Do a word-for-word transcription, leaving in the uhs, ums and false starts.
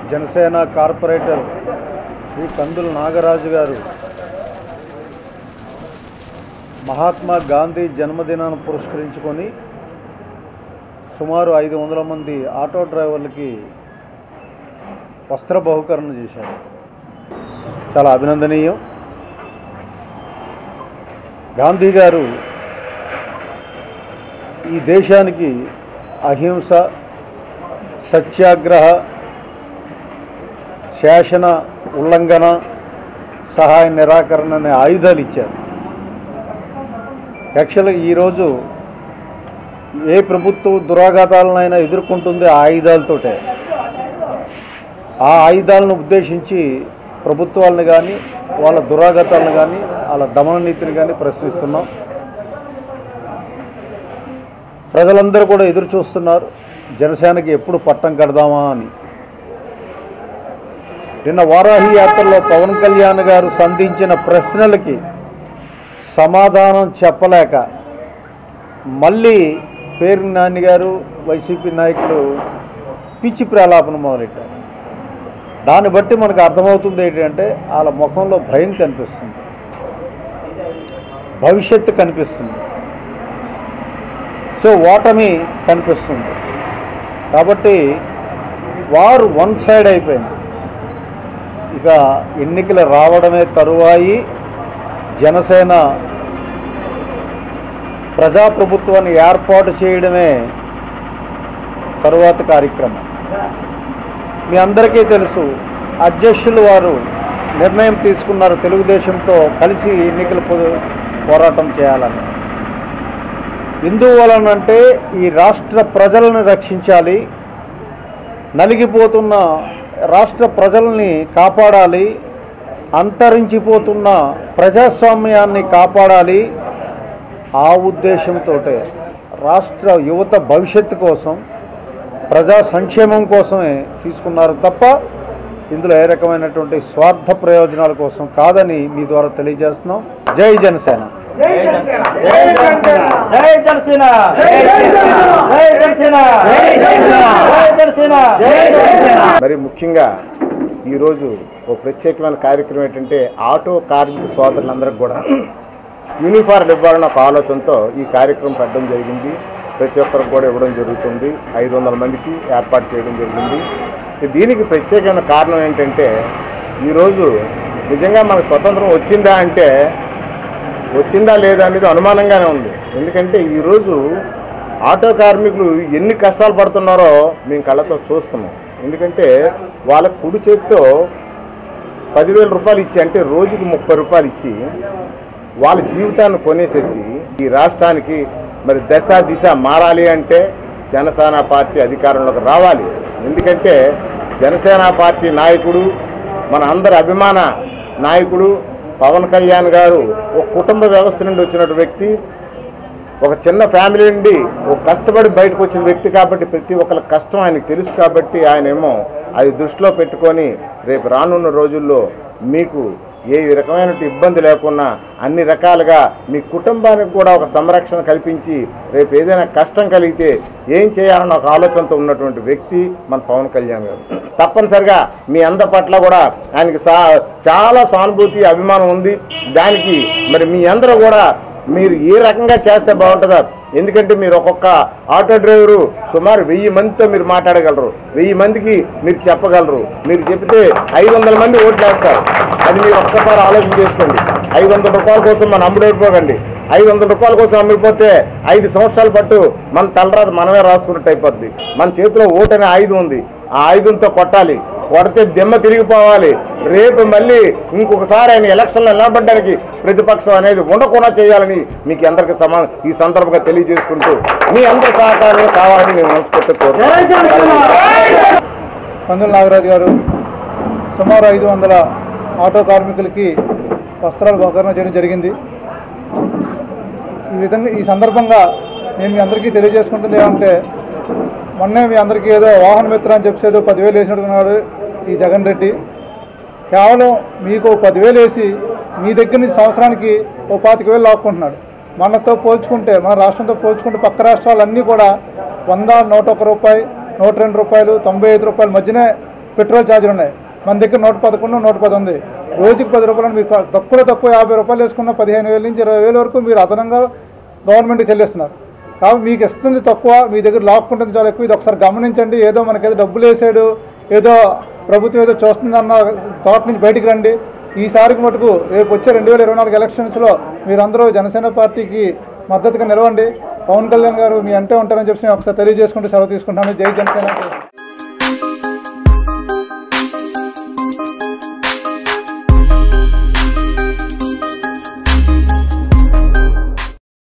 Janasena corporator Shri Kandula Nagaraju garu Mahatma Gandhi జన్మదినాన్ని పురస్కరించుకొని సుమారు ఐదు వందల మంది ఆటో డ్రైవర్లకి వస్త్ర బహుకరణ చేశారు. చాలా అభినందనీయం. గాంధీ గారు ఈ దేశానికి అహింస, సత్యాగ్రహ, శాసన ఉల్లంఘన, సహాయ నిరాకరణ అనే ఆయుధాలు ఇచ్చారు. యాక్చువల్గా ఈరోజు ఏ ప్రభుత్వం దురాఘాతాలనైనా ఎదుర్కొంటుంది ఆ ఆయుధాలతోటే. ఆ ఆయుధాలను ఉద్దేశించి ప్రభుత్వాలను కానీ వాళ్ళ దురాఘాతాలను కానీ వాళ్ళ దమన నీతిని కానీ ప్రశ్నిస్తున్నాం. ప్రజలందరూ కూడా ఎదురు చూస్తున్నారు జనసేనకి ఎప్పుడు పట్టం కడదామా అని. నిన్న వారాహి యాత్రలో పవన్ కళ్యాణ్ గారు సంధించిన ప్రశ్నలకి సమాధానం చెప్పలేక మళ్ళీ పేరు నాని గారు వైసీపీ నాయకులు పిచ్చి ప్రలాపన మొదలెట్టారు. దాన్ని బట్టి మనకు అర్థమవుతుంది ఏంటంటే వాళ్ళ ముఖంలో భయం కనిపిస్తుంది, భవిష్యత్తు కనిపిస్తుంది, సో ఓటమి కనిపిస్తుంది. కాబట్టి వారు వన్ సైడ్ అయిపోయింది. ఇక ఎన్నికలు రావడమే తరువాయి జనసేన ప్రజాప్రభుత్వాన్ని ఏర్పాటు చేయడమే తరువాత కార్యక్రమం. మీ అందరికీ తెలుసు, అధ్యక్షులు వారు నిర్ణయం తీసుకున్నారు తెలుగుదేశంతో కలిసి ఎన్నికల పోరాటం చేయాలని. ఎందువలనంటే ఈ రాష్ట్ర ప్రజలను రక్షించాలి, నలిగిపోతున్న రాష్ట్ర ప్రజల్ని కాపాడాలి, అంతరించిపోతున్న ప్రజాస్వామ్యాన్ని కాపాడాలి. ఆ ఉద్దేశంతో రాష్ట్ర యువత భవిష్యత్తు కోసం, ప్రజా సంక్షేమం కోసమే తీసుకున్నారు తప్ప ఇందులో ఏ రకమైనటువంటి స్వార్థ ప్రయోజనాల కోసం కాదని మీ ద్వారా తెలియజేస్తున్నాం. జై జనసేన. మరి ముఖ్యంగా ఈరోజు ఓ ప్రత్యేకమైన కార్యక్రమం ఏంటంటే ఆటో కార్మిక సోదరులందరికీ కూడా యూనిఫార్మ్ ఇవ్వాలన్న ఒక ఆలోచనతో ఈ కార్యక్రమం పెట్టడం జరిగింది. ప్రతి ఒక్కరికి కూడా ఇవ్వడం జరుగుతుంది. ఐదు వందల మందికి ఏర్పాటు చేయడం జరిగింది. దీనికి ప్రత్యేకమైన కారణం ఏంటంటే ఈరోజు నిజంగా మనకు స్వతంత్రం వచ్చిందా అంటే వచ్చిందా లేదా అనేది అనుమానంగానే ఉంది. ఎందుకంటే ఈరోజు ఆటో కార్మికులు ఎన్ని కష్టాలు పడుతున్నారో మేము కళ్ళతో చూస్తున్నాం. ఎందుకంటే వాళ్ళ కుడి చేతితో పదివేల రూపాయలు ఇచ్చి, అంటే రోజుకి ముప్పై రూపాయలు ఇచ్చి వాళ్ళ జీవితాన్ని కొనేసేసి ఈ రాష్ట్రానికి మరి దశ దిశ మారాలి అంటే జనసేన పార్టీ అధికారంలోకి రావాలి. ఎందుకంటే జనసేన పార్టీ నాయకుడు, మన అందరి అభిమాన నాయకుడు పవన్ కళ్యాణ్ గారు ఒక కుటుంబ వ్యవస్థ నుండి వచ్చిన వ్యక్తి, ఒక చిన్న ఫ్యామిలీ నుండి ఒక కష్టపడి బయటకు వచ్చిన వ్యక్తి. కాబట్టి ప్రతి ఒక్కరి కష్టం ఆయనకు తెలుసు. కాబట్టి ఆయన ఏమో అది దృష్టిలో పెట్టుకొని రేపు రానున్న రోజుల్లో మీకు ఏ రకమైన ఇబ్బంది లేకుండా అన్ని రకాలుగా మీ కుటుంబానికి కూడా ఒక సంరక్షణ కల్పించి రేపు ఏదైనా కష్టం కలిగితే ఏం చేయాలన్న ఒక ఆలోచనతో ఉన్నటువంటి వ్యక్తి మన పవన్ కళ్యాణ్ గారు. తప్పనిసరిగా మీ అందరి పట్ల కూడా ఆయనకి సా చాలా సానుభూతి, అభిమానం ఉంది. దానికి మరి మీ అందరూ కూడా మీరు ఏ రకంగా చేస్తే బాగుంటుందో. ఎందుకంటే మీరు ఒక్కొక్క ఆటో డ్రైవరు సుమారు వెయ్యి మందితో మీరు మాట్లాడగలరు, వెయ్యి మందికి మీరు చెప్పగలరు. మీరు చెప్తే ఐదు వందల మంది ఓట్లు వేస్తారు. అది మీరు ఒక్కసారి ఆలోచన చేసుకోండి. ఐదు వందల రూపాయల కోసం మనం అమ్ముడైపోకండి. ఐదు వందల రూపాయల కోసం అమ్మిపోతే ఐదు సంవత్సరాల పట్టు మన తలరాత మనమే రాసుకున్నట్టు అయిపోద్ది. మన చేతిలో ఓటు అనే ఆయుధం ఉంది. ఆ ఆయుధంతో కొట్టాలి. కొడితే దెమ్మ తిరిగిపోవాలి. రేపు మళ్ళీ ఇంకొకసారి ఆయన ఎలక్షన్లో నిలబడడానికి ప్రతిపక్షం అనేది ఉండకుండా చేయాలని మీకు అందరికీ సమా ఈ సందర్భంగా తెలియజేసుకుంటూ మీ అందరి సహకారం కావాలని నేను మనస్ఫూర్తిగా కోరుకుంటున్నాను. కందుల నాగరాజు గారు సుమారు ఐదు వందల ఆటో కార్మికులకి వస్త్రాలు బహుకరణ చేయడం జరిగింది. ఈ విధంగా ఈ సందర్భంగా నేను మీ అందరికీ తెలియజేసుకుంటుంది ఏమంటే, మొన్నే మీ అందరికీ ఏదో వాహన మిత్ర అని చెప్పి ఏదో పదివేలు వేసినట్టున్నాడు ఈ జగన్ రెడ్డి. కేవలం మీకు పదివేలు వేసి మీ దగ్గర నుంచి సంవత్సరానికి ఓ పాతిక వేలు లాక్కుంటున్నాడు. మనతో పోల్చుకుంటే, మన రాష్ట్రంతో పోల్చుకుంటే పక్క రాష్ట్రాలన్నీ కూడా వంద, నూట ఒక్క రూపాయి, నూట రెండు రూపాయలు, తొంభై ఐదు రూపాయల మధ్యనే పెట్రోల్ ఛార్జీలు ఉన్నాయి. మన దగ్గర నూట పదకొండు నూట పది ఉంది. రోజుకి పది రూపాయలు మీరు తక్కువ తక్కువ యాభై రూపాయలు వేసుకున్న పదిహేను వేల నుంచి ఇరవై వేల వరకు మీరు అదనంగా గవర్నమెంట్కి చెల్లిస్తున్నారు. కాబట్టి మీకు ఇస్తుంది తక్కువ, మీ దగ్గర లాక్కుంటుంది చాలా ఎక్కువ. ఇది ఒకసారి గమనించండి. ఏదో మనకేదో డబ్బులు వేసాడు, ఏదో ప్రభుత్వం ఏదో చూస్తుందన్న థాట్ నుంచి బయటికి రండి. ఈసారికి మటుకు రేపు వచ్చే రెండు వేల ఇరవై నాలుగు ఎలక్షన్స్లో మీరందరూ జనసేన పార్టీకి మద్దతుగా నిలవండి. పవన్ కళ్యాణ్ గారు మీ అంటే ఉంటారని చెప్పి ఒకసారి తెలియజేసుకుంటూ సెలవు తీసుకుంటాను. జై జనసేన.